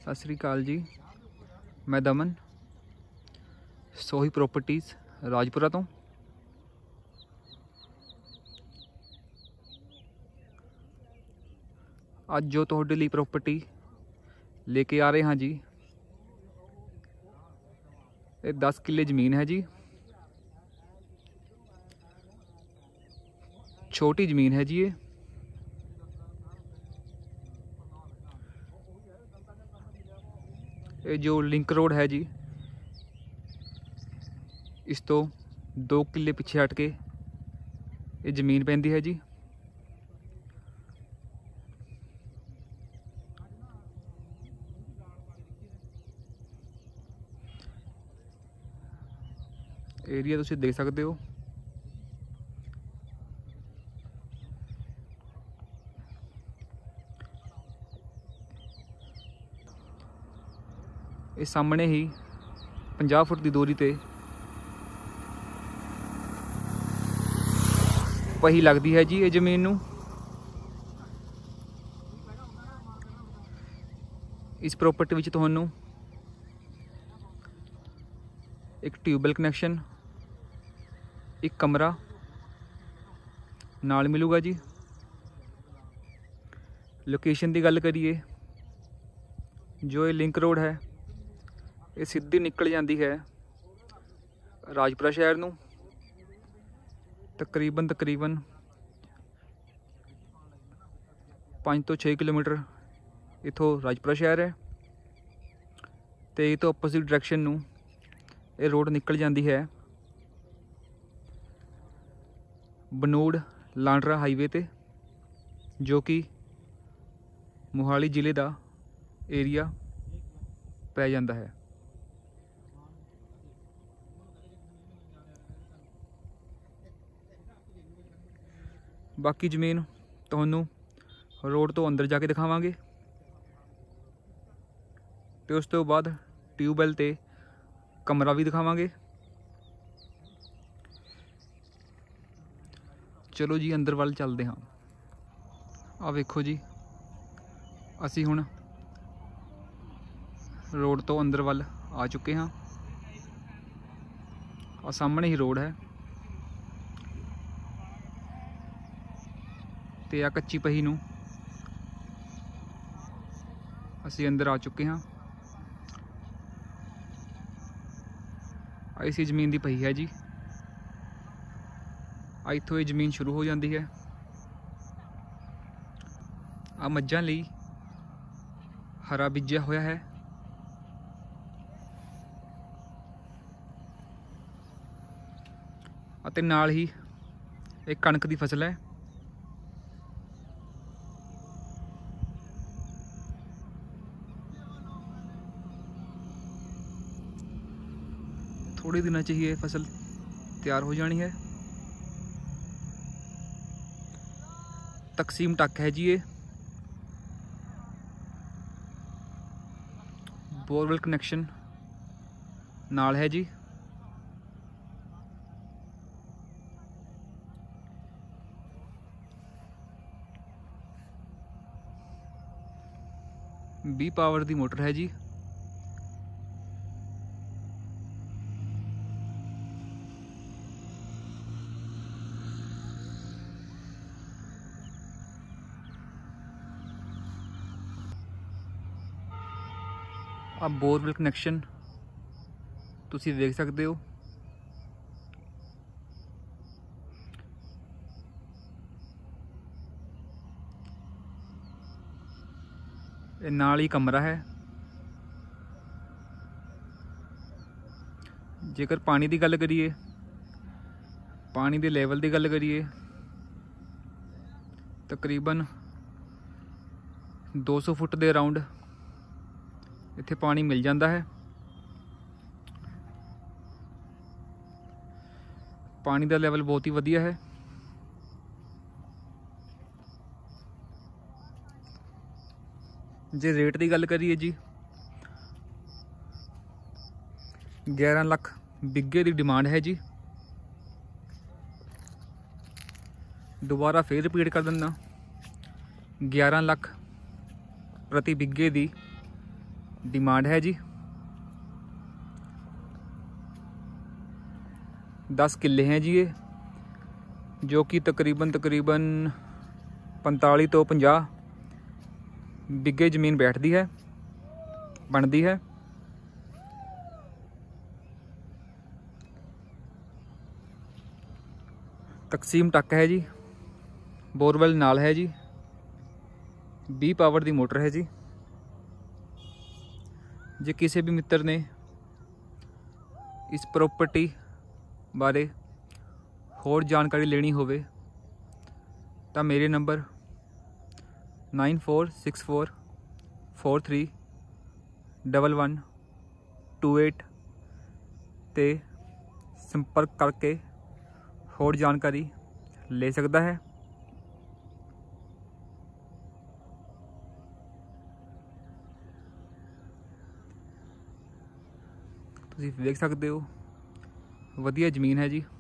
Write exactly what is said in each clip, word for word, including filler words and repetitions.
सत श्री अकाल जी, मैं दमन सोही प्रॉपर्टीज़ राजपुरा तो। अज जो तुहाडे लई प्रॉपर्टी लेके आ रहे हाँ जी, ये दस किले ज़मीन है जी। छोटी ज़मीन है जी। ये ये जो लिंक रोड है जी, इस तो दो किले पिछे हट के ये ज़मीन पैंदी है जी। एरिया तुसीं देख सकते हो। ये सामने ही पचास फुट की दूरी ते पही लगती है जी। ये जमीन नूं इस प्रॉपर्टी विच तुहानूं एक ट्यूबवैल कनैक्शन, एक कमरा नाल मिलूगा जी। लोकेशन की गल करिए, जो ये लिंक रोड है ये सीधी निकल जाती है राजपुरा शहर नूं। तकरीबन तकरीबन पाँच तो छे किलोमीटर इथों राजपुरा शहर है। तो ये तो अपोजिट डायरैक्शन नूं ये रोड निकल जाती है बनूड़ लांडरा हाईवे ते, जो कि मोहाली जिले का एरिया पै जाता है। बाकी जमीन तुहानूं रोड तो अंदर जाके दिखावांगे, तो उस तो बाद ट्यूबवैल ते कमरा भी दिखावांगे। चलो जी अंदर वाल चलते हाँ। आ वेखो जी, असी हुण रोड तो अंदर वाल आ चुके हाँ। आ सामने ही रोड है ते आ कच्ची पही नूं असी अंदर आ चुके हाँ। इसी जमीन की पही है जी। इत्थों ये जमीन शुरू हो जाती है। आ मज्जां लई हरा बीजा होया है। अते नाल ही एक कणक की फसल है। थोड़े दिनों च ही ये फसल तैयार हो जानी है। तकसीम टक है जी। ये बोरवेल कनैक्शन नाल है जी। बी पावर की मोटर है जी। अब बोरवेल कनैक्शन तुसी देख सकते हो। ये नाल ही कमरा है। जेकर पानी की गल करिए, पानी के लेवल की गल करिए, तकरीबन दो सौ फुट के अराउंड इत्थे पानी मिल जाता है। पानी का लेवल बहुत ही वधिया है। जे रेट की गल करिए जी, ग्यारह लाख बिगे की डिमांड है जी। दोबारा फिर रिपीट कर देना, ग्यारह लाख प्रति बिगे की डिमांड है जी। दस किले हैं जी ये, जो कि तकरीबन तकरीबन पंताली तो पचास बिगे ज़मीन बैठती है, बनती है। तकसीम टक है जी, बोरवेल नाल है जी, बीस पावर दी मोटर है जी। जे किसी भी मित्र ने इस प्रॉपर्टी बारे होर जानकारी लेनी होवे तो मेरे number nine four six four four three double one two eight ते संपर्क करके होर जानकारी ले सकता है। तुसीं देख सकते हो वधिया ज़मीन है जी।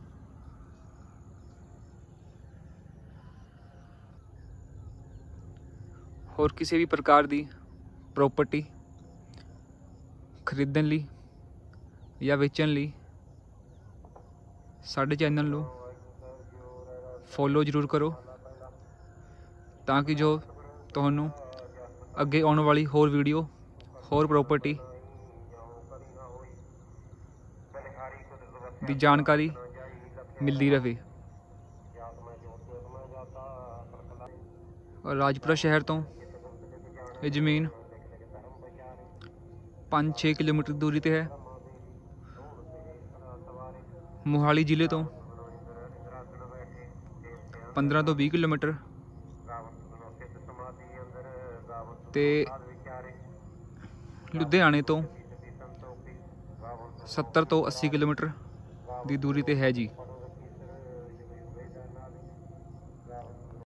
और किसी भी प्रकार की प्रॉपर्टी खरीदने लई या बेचण लई साडे चैनल नूं फॉलो जरूर करो, ताकि जो तुहानूं अगे आने वाली होर वीडियो होर प्रॉपर्टी की जानकारी मिलती रहे। और राजपुरा शहर तो ये ज़मीन पाँच छे किलोमीटर दूरी ते है। मोहाली जिले तो पंद्रह तो बीस किलोमीटर ते लुधियाने तो सत्तर तो अस्सी किलोमीटर की दूरी ते है जी।